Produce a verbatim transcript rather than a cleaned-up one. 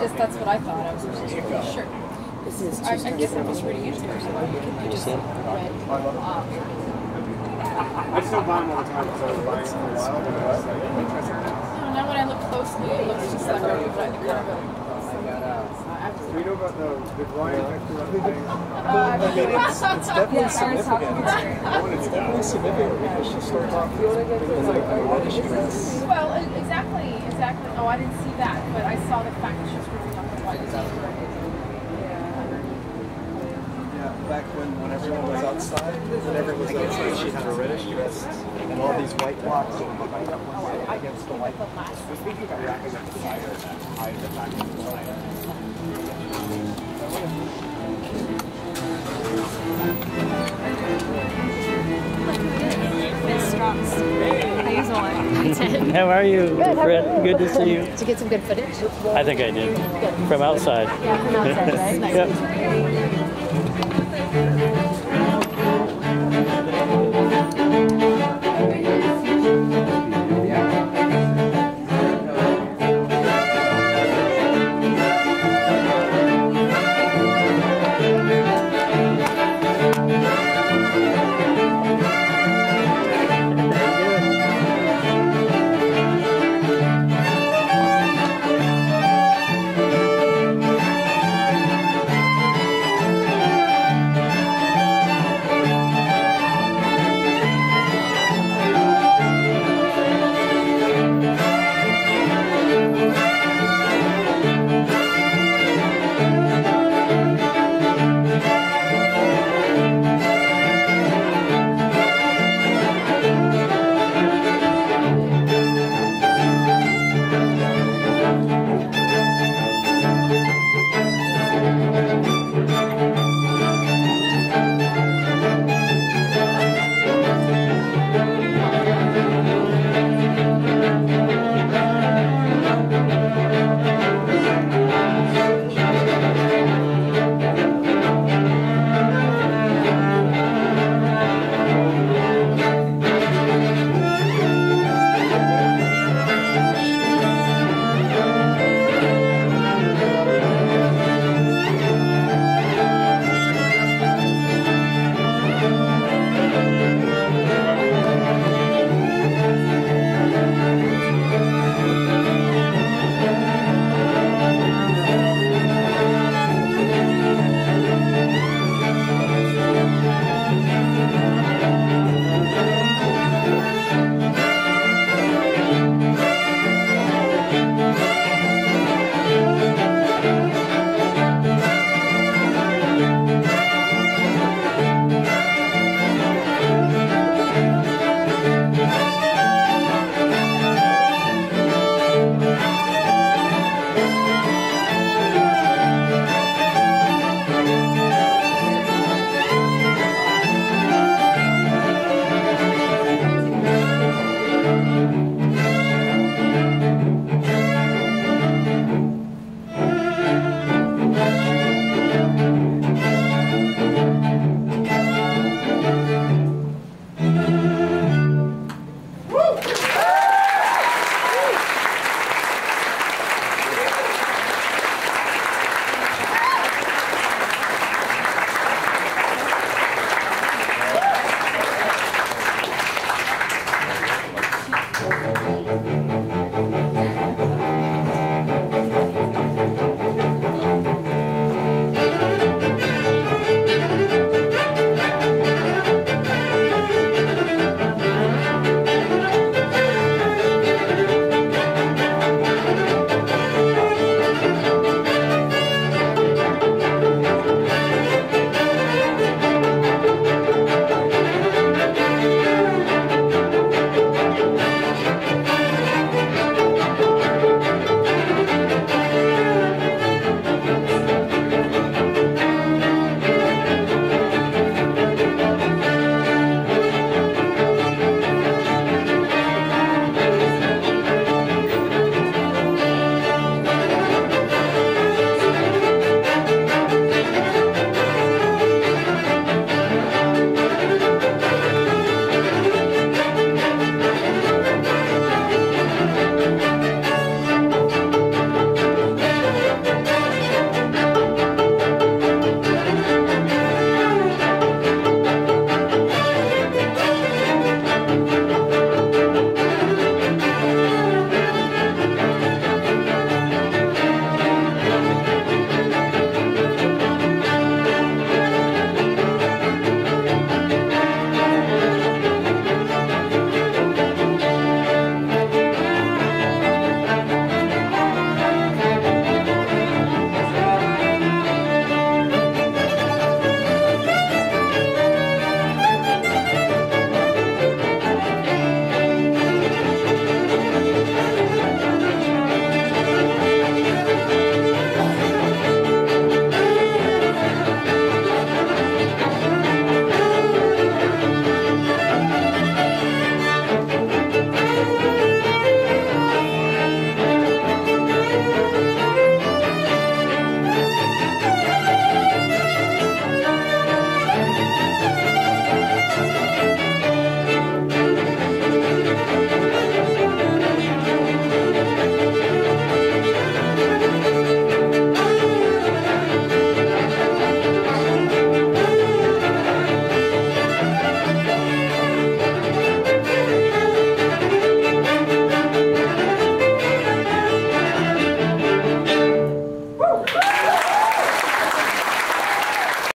just, that's what I thought. I was just really sure. This is I, I guess I'm just reading into it. So you just read. Um, I still buy them all the time because I was buying them for a while. But I was like, interesting. No, now when I look closely, it looks just like a like the kind of a. Do you know about the, the Ryan Hector thing? Uh, I mean, it's, it's definitely yeah, significant. It's definitely significant because she started talking to like a reddish dress. Well, exactly, exactly. Oh, I didn't see that, but I saw the fact that she was ripping off the white t-shirt. Yeah, back when, when everyone was outside, when everyone was outside, she had a reddish dress and all these white blocks against the white. We're speaking about wrapping up the fire and hide the back of the fire. How are you, good, Fred? Good to see you. Did you get some good footage? I think I did. Good. From outside. Yeah, from outside, right? Yep.